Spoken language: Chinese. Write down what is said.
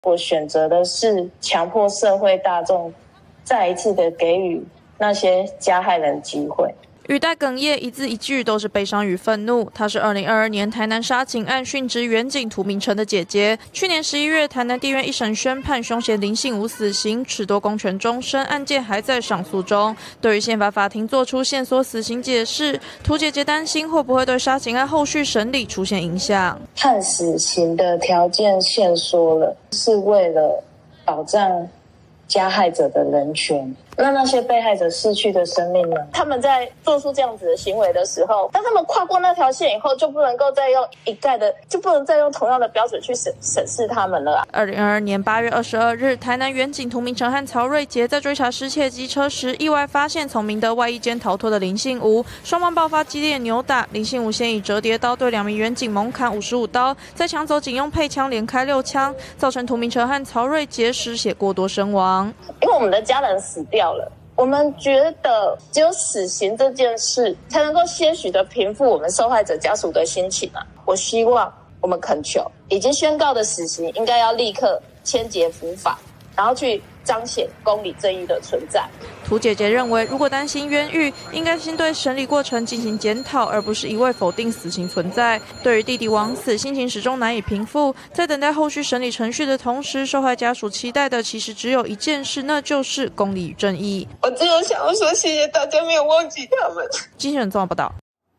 我选择的是强迫社会大众再一次的给予那些加害人机会。 语带哽咽，一字一句都是悲伤与愤怒。她是2022年台南杀警案殉职员警涂明诚的姐姐。去年11月，台南地院一审宣判凶嫌林信吾死刑，褫夺公权终身，案件还在上诉中。对于宪法法庭做出限缩死刑解释，涂姐姐担心会不会对杀警案后续审理出现影响。 判死刑的条件限缩了，是为了保障加害者的人权。那些被害者逝去的生命呢？他们在做出这样子的行为的时候，当他们跨过那条线以后，就不能够再用就不能再用同样的标准去审视他们了 2022年8月22日，台南员警涂明诚和曹瑞杰在追查失窃机车时，意外发现从明德外衣间逃脱的林信吾，双方爆发激烈扭打。林信吾先以折叠刀对2名员警猛砍55刀，再抢走警用配枪连开6枪，造成涂明诚和曹瑞杰失血过多身亡。 因为我们的家人死掉了，我们觉得只有死刑这件事才能够些许的平复我们受害者家属的心情啊！我希望我们恳求，已经宣告的死刑应该要立刻签结伏法，然后去彰显公理正义的存在。 涂姐姐认为，如果担心冤狱，应该先对审理过程进行检讨，而不是一味否定死刑存在。对于弟弟枉死，心情始终难以平复。在等待后续审理程序的同时，受害家属期待的其实只有一件事，那就是公理与正义。 我只有想要说，谢谢大家没有忘记他们。 经纪人综合报道。